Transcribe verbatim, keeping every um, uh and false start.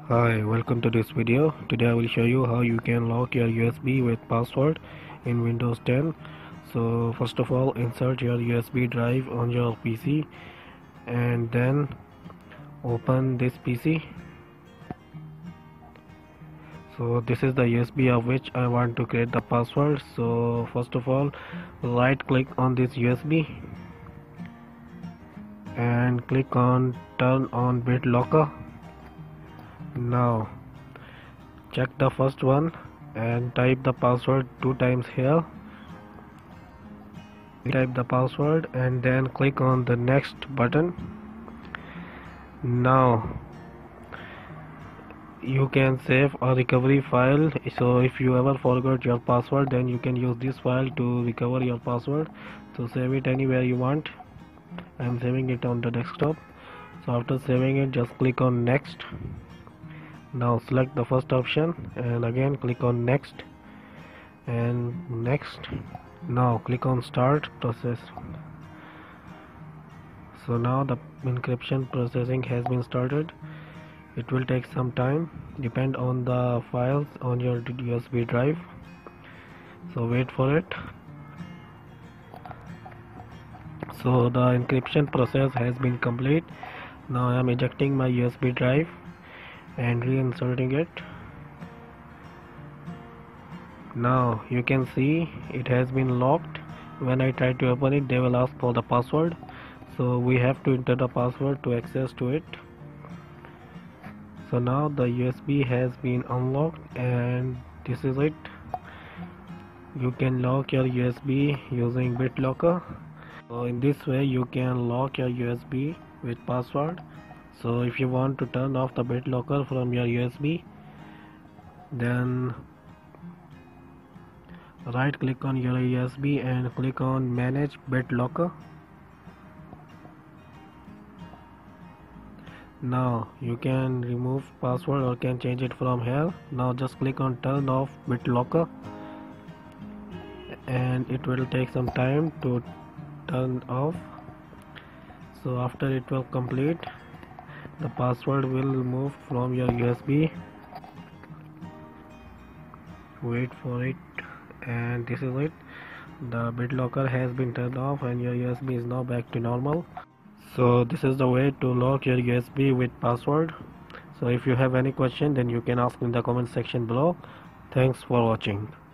Hi, welcome to this video. Today I will show you how you can lock your U S B with password in Windows ten. So first of all, insert your U S B drive on your P C and then open this P C. So this is the U S B of which I want to create the password. So first of all, right click on this U S B and click on turn on BitLocker. Now check the first one and type the password two times here. Type the password and then click on the next button. Now you can save a recovery file, so if you ever forgot your password, then you can use this file to recover your password. So save it anywhere you want. I am saving it on the desktop. So after saving it, just click on next. Now select the first option and again click on next and next. Now click on start process. So now the encryption processing has been started. It will take some time, depend on the files on your U S B drive, so wait for it. So the encryption process has been complete. Now I am ejecting my U S B drive and reinserting it. Now you can see it has been locked. When I try to open it, they will ask for the password, so we have to enter the password to access to it. So now the U S B has been unlocked and this is it. You can lock your U S B using BitLocker. So in this way you can lock your U S B with password. So if you want to turn off the BitLocker from your U S B, then right click on your U S B and click on manage BitLocker. Now you can remove password or can change it from here. Now just click on turn off BitLocker and it will take some time to turn off. So after it will complete, the password will move from your U S B. Wait for it, and this is it. The BitLocker has been turned off and your U S B is now back to normal. So this is the way to lock your U S B with password. So if you have any question, then you can ask in the comment section below. Thanks for watching.